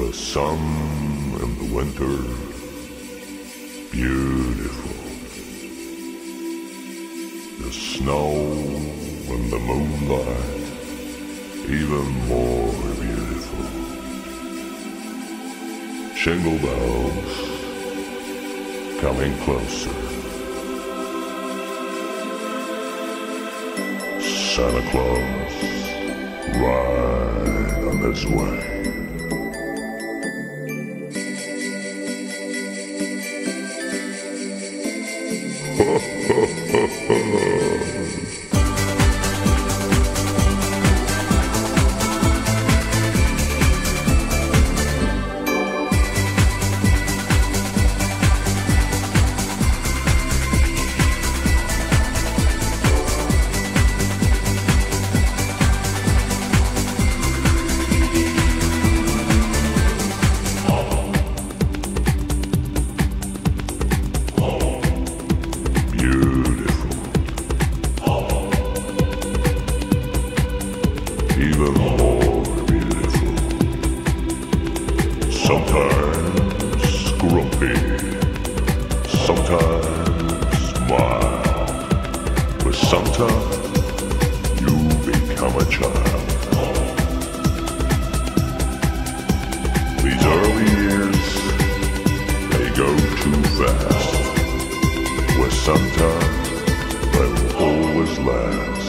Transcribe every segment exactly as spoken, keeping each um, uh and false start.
The sun in the winter, beautiful. The snow in the moonlight, even more beautiful. Jingle bells coming closer. Santa Claus right on his way. Ho, ho, ho, ho. Even more beautiful. Sometimes grumpy, sometimes mild, but sometimes you become a child. These early years, they go too fast, but sometimes they will always last.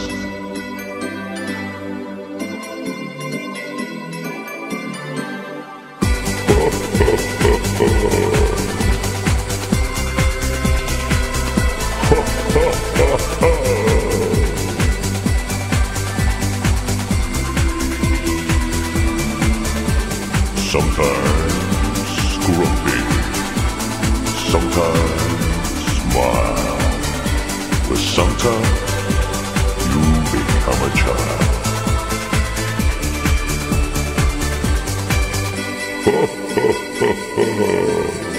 Sometimes grumpy, sometimes mild, but sometimes you become a child. Ho, ho, ho, ho.